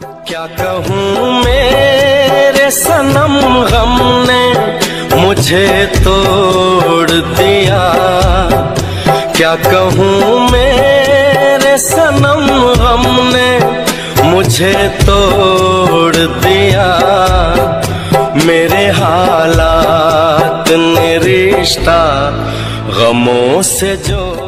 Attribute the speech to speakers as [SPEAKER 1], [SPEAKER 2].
[SPEAKER 1] क्या कहूँ मेरे सनम गम ने मुझे तोड़ दिया, क्या कहूँ मेरे सनम गम ने मुझे तोड़ दिया। मेरे हालात ने रिश्ता गमों से जोड़